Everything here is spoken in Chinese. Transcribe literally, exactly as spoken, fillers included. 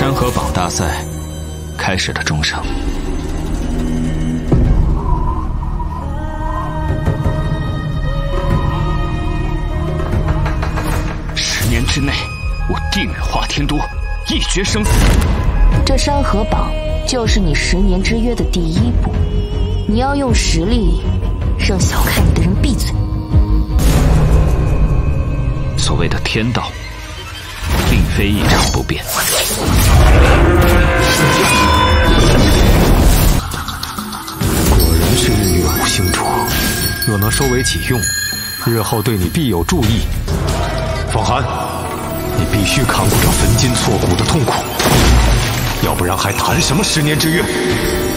山河榜大赛开始了钟声。十年之内，我定远华天都一决生死。 这山河榜就是你十年之约的第一步，你要用实力让小看你的人闭嘴。 所谓的天道，并非一成不变。 果然是日月五星镯，若能收为己用，日后对你必有助益。风寒，你必须扛过这焚金错骨的痛苦，要不然还谈什么十年之约？